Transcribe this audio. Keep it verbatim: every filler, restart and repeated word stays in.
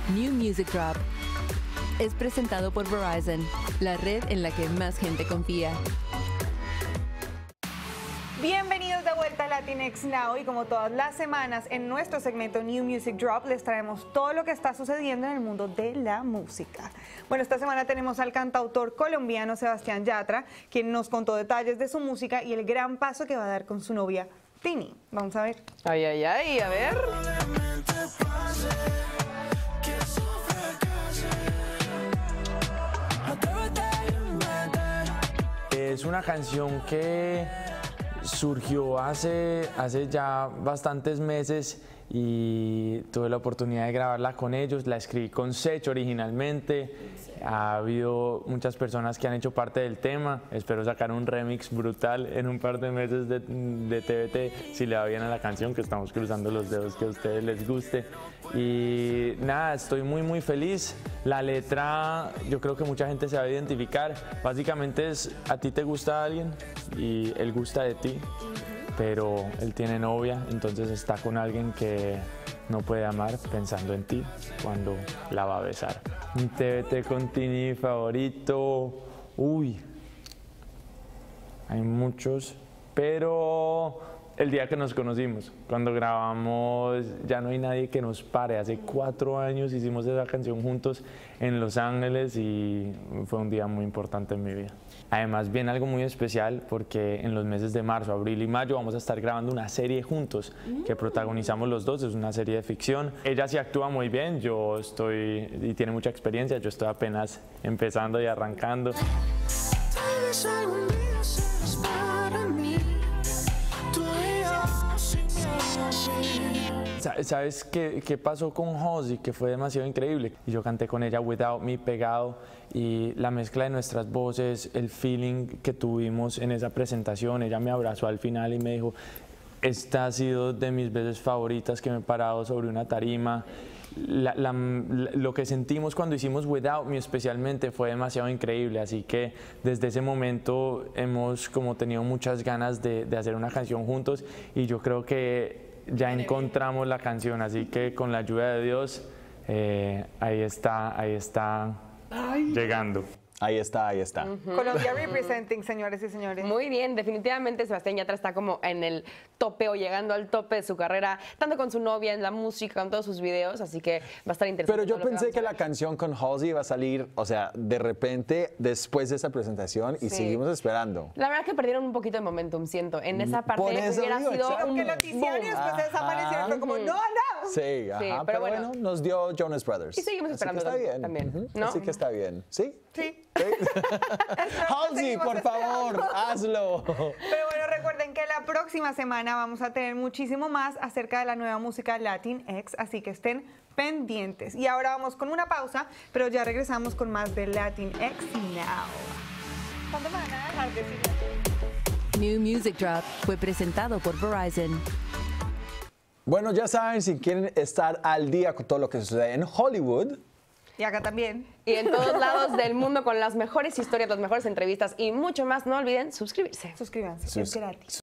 New Music Drop. Es presentado por Verizon, la red en la que más gente confía. Bienvenidos de vuelta a Latinx Now, y como todas las semanas en nuestro segmento New Music Drop les traemos todo lo que está sucediendo en el mundo de la música. Bueno, esta semana tenemos al cantautor colombiano Sebastián Yatra, quien nos contó detalles de su música y el gran paso que va a dar con su novia Tini. Vamos a ver. Ay, ay, ay, a ver. Es una canción que surgió hace, hace ya bastantes meses y tuve la oportunidad de grabarla con ellos. La escribí con Sech originalmente. Ha habido muchas personas que han hecho parte del tema. Espero sacar un remix brutal en un par de meses de, de T V T, si le va bien a la canción, que estamos cruzando los dedos que a ustedes les guste. Y nada, estoy muy muy feliz. La letra, yo creo que mucha gente se va a identificar. Básicamente es: a ti te gusta alguien y él gusta de ti, pero él tiene novia, entonces está con alguien que no puede amar pensando en ti cuando la va a besar. Mi T V T con Tini favorito, uy, hay muchos, pero el día que nos conocimos, cuando grabamos Ya no hay nadie que nos pare, hace cuatro años hicimos esa canción juntos en Los Ángeles y fue un día muy importante en mi vida. Además viene algo muy especial porque en los meses de marzo, abril y mayo vamos a estar grabando una serie juntos que protagonizamos los dos. Es una serie de ficción. Ella sí actúa muy bien, yo estoy, y tiene mucha experiencia, yo estoy apenas empezando y arrancando. ¿Sabes qué, qué pasó con Halsey? Que fue demasiado increíble. Y yo canté con ella Without Me pegado, y la mezcla de nuestras voces, el feeling que tuvimos en esa presentación. Ella me abrazó al final y me dijo: esta ha sido de mis veces favoritas que me he parado sobre una tarima. La, la, lo que sentimos cuando hicimos Without Me especialmente fue demasiado increíble, así que desde ese momento hemos como tenido muchas ganas de, de hacer una canción juntos, y yo creo que ya encontramos la canción, así que con la ayuda de Dios, eh, ahí está, ahí está Ay. llegando. Ahí está, ahí está. Uh-huh. Colombia representing, señores y señores. Muy bien, definitivamente Sebastián Yatra está como en el tope o llegando al tope de su carrera, tanto con su novia, en la música, con todos sus videos, así que va a estar interesante. Pero yo pensé que, que la canción con Halsey iba a salir, o sea, de repente después de esa presentación, y sí. seguimos esperando. La verdad que perdieron un poquito de momentum, siento. En esa parte hubiera digo, sido un que noticiario y después se desaparecieron, fue como, no, no. Sí, ajá, sí, pero, pero bueno, bueno, nos dio Jonas Brothers. Y seguimos esperando así que está bien. también, uh-huh. ¿no? Así que está bien, ¿sí? Sí. ¿Sí? Halsey, por favor, hazlo. Pero bueno, recuerden que la próxima semana vamos a tener muchísimo más acerca de la nueva música Latinx, así que estén pendientes. Y ahora vamos con una pausa, pero ya regresamos con más de Latinx Now. ¿Cuándo van a dejar de decir? New Music Drop fue presentado por Verizon. Bueno, ya saben, si quieren estar al día con todo lo que sucede en Hollywood, y acá también. Y en todos lados del mundo con las mejores historias, las mejores entrevistas y mucho más, no olviden suscribirse. Suscríbanse, Sus es gratis.